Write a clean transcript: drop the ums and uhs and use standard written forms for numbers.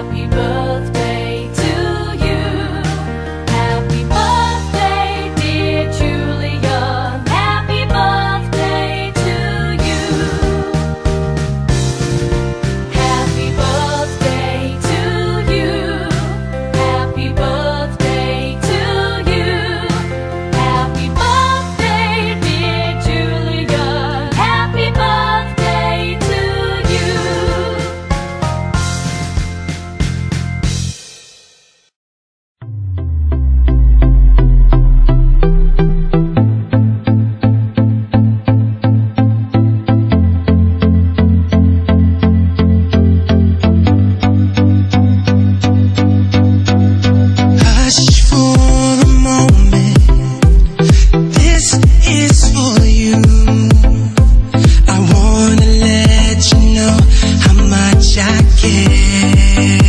Happy birthday to you. Happy birthday, dear Giulia. Happy birthday to you. Happy birthday to you. Happy birthday to you. Happy birthday, dear Giulia. Happy birthday to you. Hush for a moment, this is for you. I wanna let you know how much I care.